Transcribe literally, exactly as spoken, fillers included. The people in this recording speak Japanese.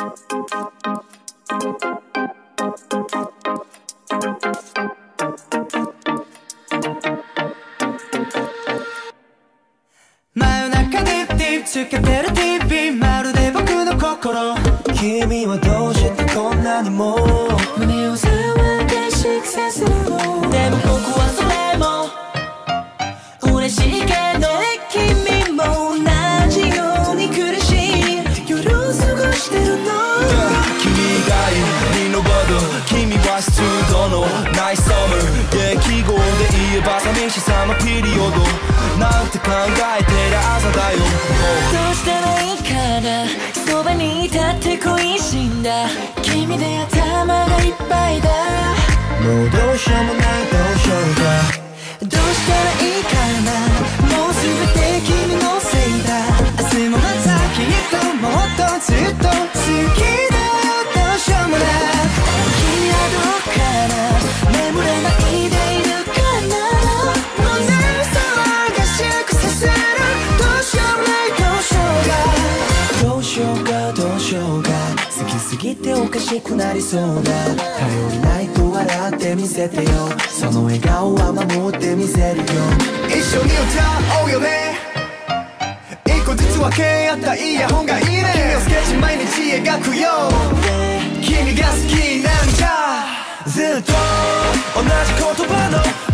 真夜中ディップディップつけてる ティーブイ まるで僕の心。 君はどうしてこんなにも胸を触ってしくさせるの。でも僕はそれも嬉しいけど、君も同じように苦しい夜を過ごしてるの。 君以外に Nobody 君はスチュードのナイスサマー。記号で言えば寂しさのピリオドなんて考えてる朝だよ。 どうしたらいいかな、そばにいたって恋しんだ。君で頭がいっぱいだ。 もうどうしようもないどうしようか。 どうしたらいいかな、もうすべて君のせいだ。明日もまたきっともっとずっと好きだよ。どうしようもない。君はどうかな、眠れないでいるかな。胸を騒がしくさせる。どうしようもないどうしようか。 どうしようかどうしようか。好きすぎておかしくなりそうだ。頼りないと笑ってみせてよ。その笑顔は守ってみせるよ。 一緒に歌おうよね。一個ずつ分け合ったイヤホンがいいね。君のスケッチ毎日描くよ。君が好きなんだ。 ずっと同じ言葉の